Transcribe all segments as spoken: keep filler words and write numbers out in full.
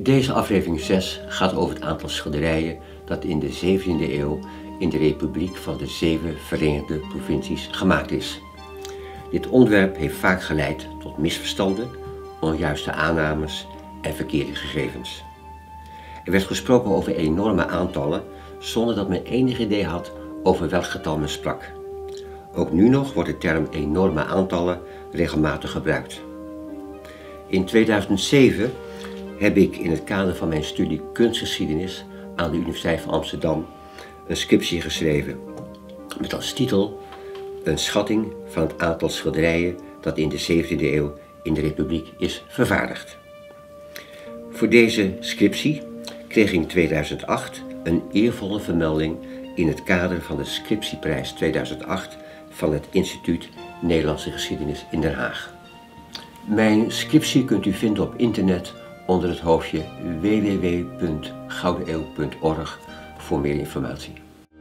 Deze aflevering zes gaat over het aantal schilderijen dat in de zeventiende eeuw in de Republiek van de Zeven Verenigde Provincies gemaakt is. Dit onderwerp heeft vaak geleid tot misverstanden, onjuiste aannames en verkeerde gegevens. Er werd gesproken over enorme aantallen zonder dat men enig idee had over welk getal men sprak. Ook nu nog wordt de term enorme aantallen regelmatig gebruikt. In tweeduizend zeven heb ik in het kader van mijn studie kunstgeschiedenis aan de Universiteit van Amsterdam een scriptie geschreven met als titel een schatting van het aantal schilderijen dat in de zeventiende eeuw in de Republiek is vervaardigd. Voor deze scriptie kreeg ik in tweeduizend acht een eervolle vermelding in het kader van de Scriptieprijs tweeduizend acht van het Instituut Nederlandse Geschiedenis in Den Haag. Mijn scriptie kunt u vinden op internet onder het hoofdje w w w punt goudeneeuw punt org voor meer informatie.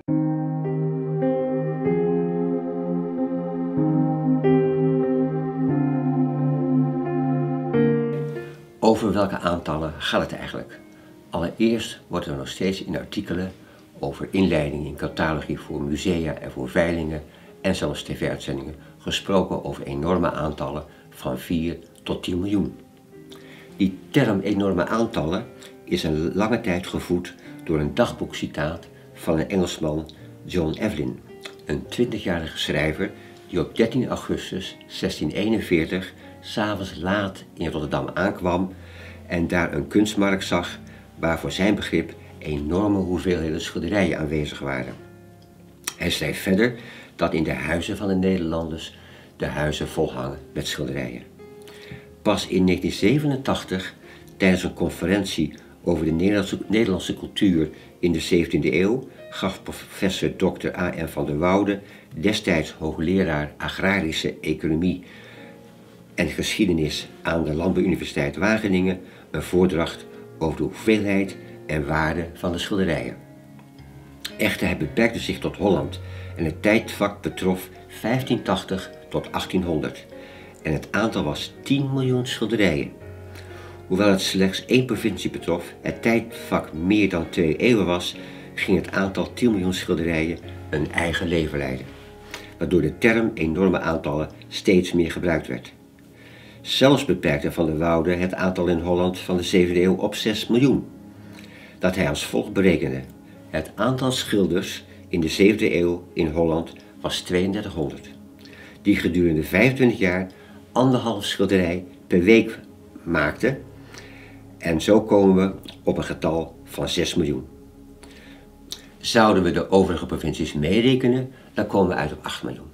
Over welke aantallen gaat het eigenlijk? Allereerst wordt er nog steeds in artikelen over inleiding in catalogie voor musea en voor veilingen en zelfs tv-uitzendingen gesproken over enorme aantallen van vier tot tien miljoen. Die term enorme aantallen is een lange tijd gevoed door een dagboekcitaat van een Engelsman, John Evelyn, een twintigjarige schrijver die op dertien augustus zestieneenenveertig 's avonds laat in Rotterdam aankwam en daar een kunstmarkt zag waar voor zijn begrip enorme hoeveelheden schilderijen aanwezig waren. Hij schrijft verder dat in de huizen van de Nederlanders de huizen volhangen met schilderijen. Pas in negentien zevenentachtig, tijdens een conferentie over de Nederlandse, Nederlandse cultuur in de zeventiende eeuw, gaf professor dokter A N van der Woude, destijds hoogleraar agrarische economie en geschiedenis aan de Landbouwuniversiteit Wageningen, een voordracht over de hoeveelheid en waarde van de schilderijen. Echter, hij beperkte zich tot Holland en het tijdvak betrof vijftientachtig tot achttienhonderd en het aantal was tien miljoen schilderijen. Hoewel het slechts één provincie betrof, het tijdvak meer dan twee eeuwen was, ging het aantal tien miljoen schilderijen een eigen leven leiden, waardoor de term enorme aantallen steeds meer gebruikt werd. Zelfs beperkte Van der Woude het aantal in Holland van de zeventiende eeuw op zes miljoen, dat hij als volgt berekende. Het aantal schilders in de zeventiende eeuw in Holland was tweeëndertighonderd, die gedurende vijfentwintig jaar anderhalf schilderij per week maakten en zo komen we op een getal van zes miljoen. Zouden we de overige provincies meerekenen, dan komen we uit op acht miljoen.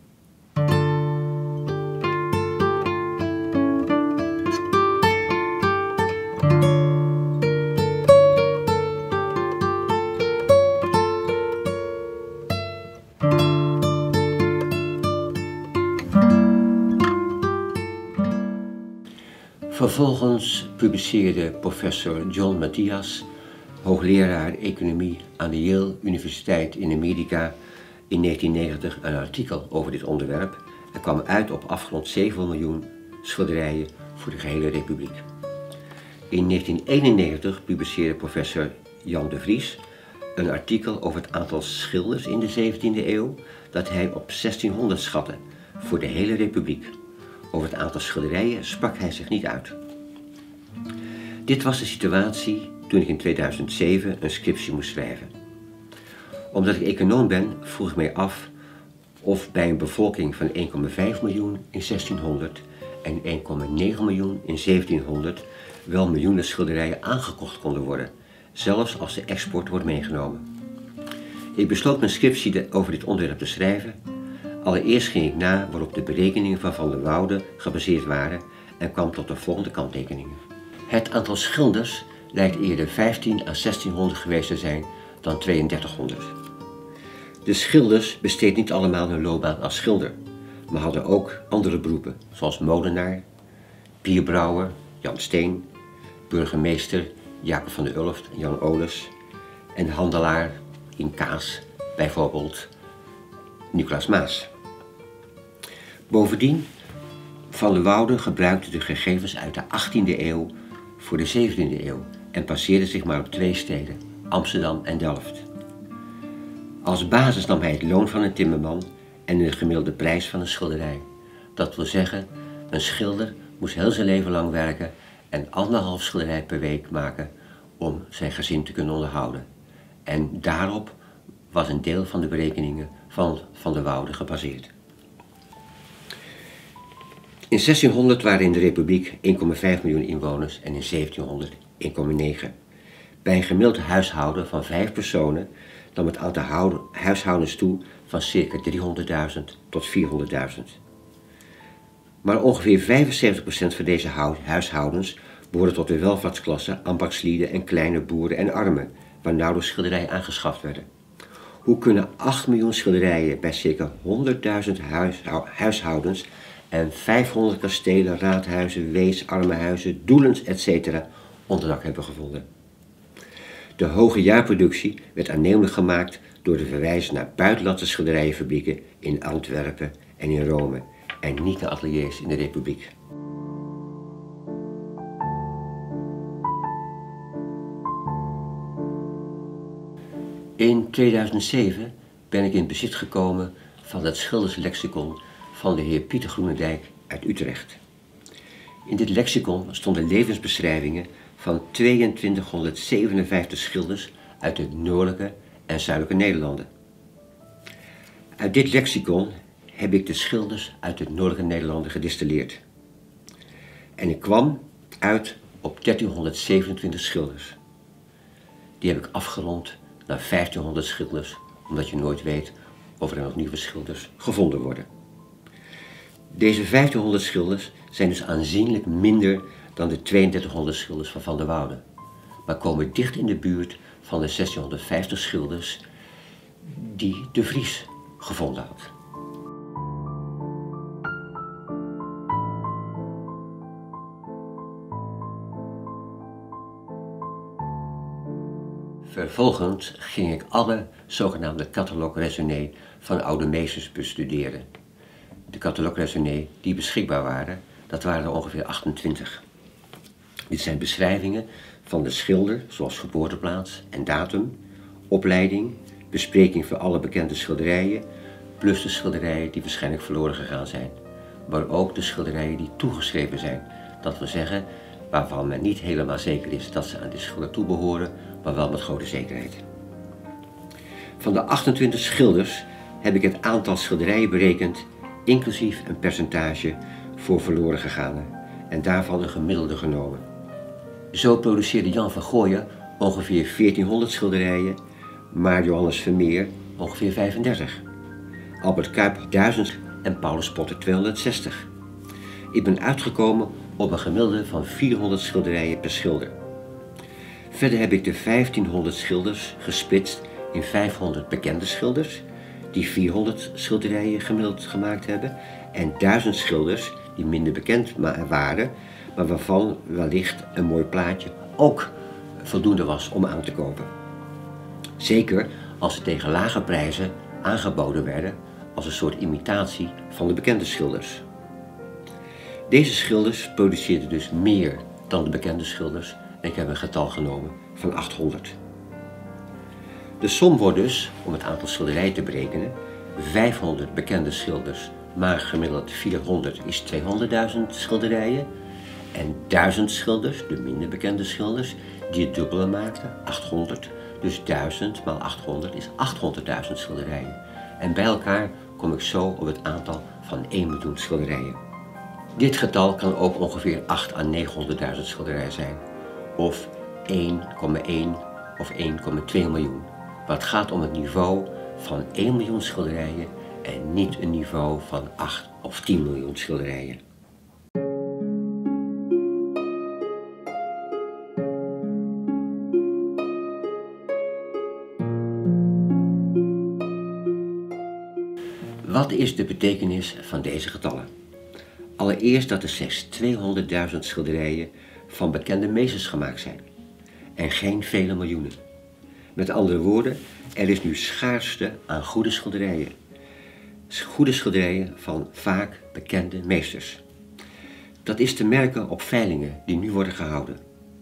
Vervolgens publiceerde professor John Matthias, hoogleraar economie aan de Yale Universiteit in Amerika, in negentien negentig een artikel over dit onderwerp en kwam uit op afgerond zeven miljoen schilderijen voor de gehele republiek. In negentien eenennegentig publiceerde professor Jan de Vries een artikel over het aantal schilders in de zeventiende eeuw dat hij op zestienhonderd schatte voor de hele republiek. Over het aantal schilderijen sprak hij zich niet uit. Dit was de situatie toen ik in tweeduizend zeven een scriptie moest schrijven. Omdat ik econoom ben, vroeg ik mij af of bij een bevolking van één komma vijf miljoen in zestienhonderd en één komma negen miljoen in zeventienhonderd wel miljoenen schilderijen aangekocht konden worden, zelfs als de export wordt meegenomen. Ik besloot mijn scriptie over dit onderwerp te schrijven. Allereerst ging ik na waarop de berekeningen van Van der Woude gebaseerd waren en kwam tot de volgende kanttekeningen. Het aantal schilders lijkt eerder vijftien à zestienhonderd geweest te zijn dan tweeëndertighonderd. De schilders besteed niet allemaal hun loopbaan als schilder, maar hadden ook andere beroepen, zoals molenaar, bierbrouwer, Jan Steen, burgemeester, Jacob van der Ulft en Jan Oles, en handelaar in kaas, bijvoorbeeld Nicolaas Maas. Bovendien, Van der Woude gebruikte de gegevens uit de achttiende eeuw voor de zeventiende eeuw en passeerde zich maar op twee steden, Amsterdam en Delft. Als basis nam hij het loon van een timmerman en de gemiddelde prijs van een schilderij. Dat wil zeggen, een schilder moest heel zijn leven lang werken en anderhalf schilderij per week maken om zijn gezin te kunnen onderhouden. En daarop was een deel van de berekeningen van Van der Woude gebaseerd. In zestienhonderd waren in de Republiek één komma vijf miljoen inwoners en in zeventienhonderd één komma negen. Bij een gemiddeld huishouden van vijf personen nam het aantal huishoudens toe van circa driehonderdduizend tot vierhonderdduizend. Maar ongeveer vijfenzeventig procent van deze huishoudens behoorden tot de welvaartsklasse, ambachtslieden en kleine boeren en armen, waar nauwelijks schilderijen aangeschaft werden. Hoe kunnen acht miljoen schilderijen bij circa honderdduizend huishoudens en vijfhonderd kastelen, raadhuizen, wees, armenhuizen, doelens et cetera onderdak hebben gevonden? De hoge jaarproductie werd aannemelijk gemaakt door de verwijzen naar buitenlandse schilderijenfabrieken in Antwerpen en in Rome en niet naar ateliers in de Republiek. In tweeduizend zeven ben ik in bezit gekomen van het schilderslexicon van de heer Pieter Groenendijk uit Utrecht. In dit lexicon stonden levensbeschrijvingen van tweeëntwintighonderdzevenenvijftig schilders uit de noordelijke en zuidelijke Nederlanden. Uit dit lexicon heb ik de schilders uit de noordelijke Nederlanden gedistilleerd. En ik kwam uit op dertienhonderdzevenentwintig schilders. Die heb ik afgerond naar vijftienhonderd schilders, omdat je nooit weet of er nog nieuwe schilders gevonden worden. Deze vijftienhonderd schilders zijn dus aanzienlijk minder dan de tweeëndertighonderd schilders van Van der Woude, maar komen dicht in de buurt van de zestienhonderdvijftig schilders die De Vries gevonden had. Vervolgens ging ik alle zogenaamde catalogue raisonné van oude meesters bestuderen. De catalogue raisonné die beschikbaar waren, dat waren er ongeveer achtentwintig. Dit zijn beschrijvingen van de schilder, zoals geboorteplaats en datum, opleiding, bespreking van alle bekende schilderijen, plus de schilderijen die waarschijnlijk verloren gegaan zijn. Maar ook de schilderijen die toegeschreven zijn. Dat wil zeggen, waarvan men niet helemaal zeker is dat ze aan de schilder toebehoren, maar wel met grote zekerheid. Van de achtentwintig schilders heb ik het aantal schilderijen berekend, inclusief een percentage voor verloren gegaane, en daarvan een gemiddelde genomen. Zo produceerde Jan van Gooyen ongeveer veertienhonderd schilderijen, maar Johannes Vermeer ongeveer vijfendertig. Albert Cuyp duizend en Paulus Potter tweehonderdzestig. Ik ben uitgekomen op een gemiddelde van vierhonderd schilderijen per schilder. Verder heb ik de vijftienhonderd schilders gesplitst in vijfhonderd bekende schilders, die vierhonderd schilderijen gemiddeld gemaakt hebben, en duizend schilders die minder bekend waren, maar waarvan wellicht een mooi plaatje ook voldoende was om aan te kopen. Zeker als ze tegen lage prijzen aangeboden werden als een soort imitatie van de bekende schilders. Deze schilders produceerden dus meer dan de bekende schilders en ik heb een getal genomen van achthonderd. De som wordt dus, om het aantal schilderijen te berekenen, vijfhonderd bekende schilders, maar gemiddeld vierhonderd is tweehonderdduizend schilderijen, en duizend schilders, de minder bekende schilders, die het dubbele maakten, achthonderd, dus duizend maal achthonderd is achthonderdduizend schilderijen. En bij elkaar kom ik zo op het aantal van één miljoen schilderijen. Dit getal kan ook ongeveer acht à negenhonderdduizend schilderijen zijn, of één komma één of één komma twee miljoen. Maar het gaat om het niveau van één miljoen schilderijen en niet een niveau van acht of tien miljoen schilderijen. Wat is de betekenis van deze getallen? Allereerst dat er slechts tweehonderdduizend schilderijen van bekende meesters gemaakt zijn en geen vele miljoenen. Met andere woorden, er is nu schaarste aan goede schilderijen. Goede schilderijen van vaak bekende meesters. Dat is te merken op veilingen die nu worden gehouden.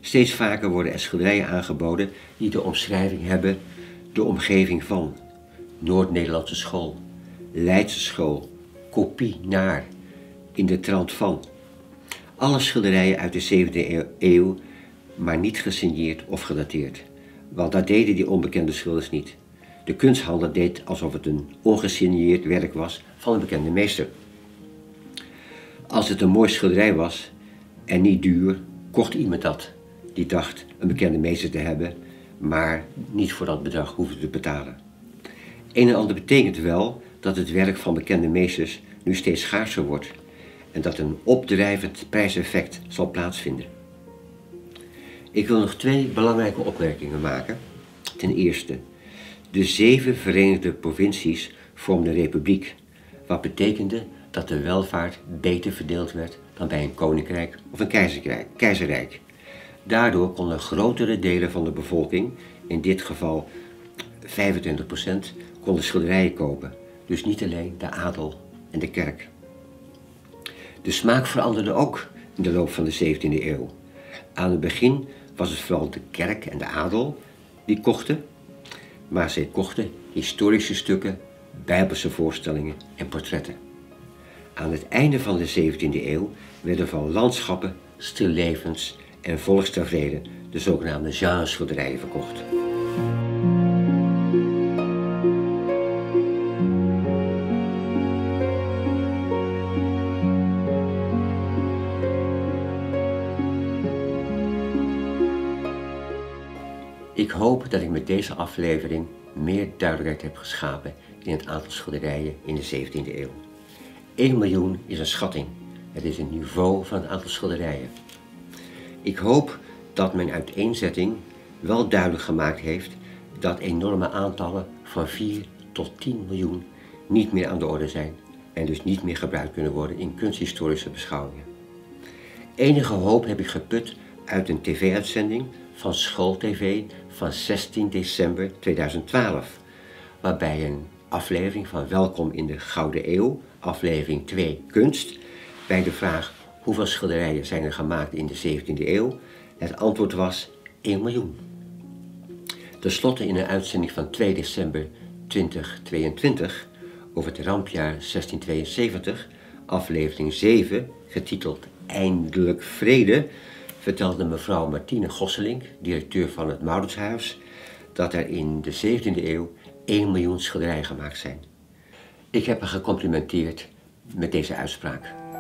Steeds vaker worden er schilderijen aangeboden die de omschrijving hebben: de omgeving van, Noord-Nederlandse school, Leidse school, kopie naar, in de trant van. Alle schilderijen uit de zeventiende eeuw, maar niet gesigneerd of gedateerd. Want dat deden die onbekende schilders niet. De kunsthandel deed alsof het een ongesigneerd werk was van een bekende meester. Als het een mooi schilderij was en niet duur, kocht iemand dat. Die dacht een bekende meester te hebben, maar niet voor dat bedrag hoefde te betalen. Een en ander betekent wel dat het werk van bekende meesters nu steeds schaarser wordt en dat een opdrijvend prijseffect zal plaatsvinden. Ik wil nog twee belangrijke opmerkingen maken. Ten eerste, de zeven Verenigde Provincies vormden een republiek, wat betekende dat de welvaart beter verdeeld werd dan bij een koninkrijk of een keizerrijk. keizerrijk. Daardoor konden grotere delen van de bevolking, in dit geval vijfentwintig procent, konden schilderijen kopen. Dus niet alleen de adel en de kerk. De smaak veranderde ook in de loop van de zeventiende eeuw. Aan het begin was het vooral de kerk en de adel die kochten, maar zij kochten historische stukken, bijbelse voorstellingen en portretten. Aan het einde van de zeventiende eeuw werden van landschappen, stillevens en volkstaferelen de zogenaamde genreschilderijen verkocht. Ik hoop dat ik met deze aflevering meer duidelijkheid heb geschapen in het aantal schilderijen in de zeventiende eeuw. één miljoen is een schatting. Het is een niveau van het aantal schilderijen. Ik hoop dat mijn uiteenzetting wel duidelijk gemaakt heeft dat enorme aantallen van vier tot tien miljoen niet meer aan de orde zijn en dus niet meer gebruikt kunnen worden in kunsthistorische beschouwingen. Enige hoop heb ik geput uit een tv-uitzending van SchoolTV van zestien december tweeduizend twaalf, waarbij een aflevering van Welkom in de Gouden Eeuw, aflevering twee Kunst, bij de vraag hoeveel schilderijen zijn er gemaakt in de zeventiende eeuw, het antwoord was één miljoen. Ten slotte in een uitzending van twee december tweeduizend tweeëntwintig over het rampjaar zestien tweeënzeventig, aflevering zeven, getiteld Eindelijk Vrede, vertelde mevrouw Martine Gosselink, directeur van het Mauritshuis, dat er in de zeventiende eeuw één miljoen schilderijen gemaakt zijn. Ik heb haar gecomplimenteerd met deze uitspraak.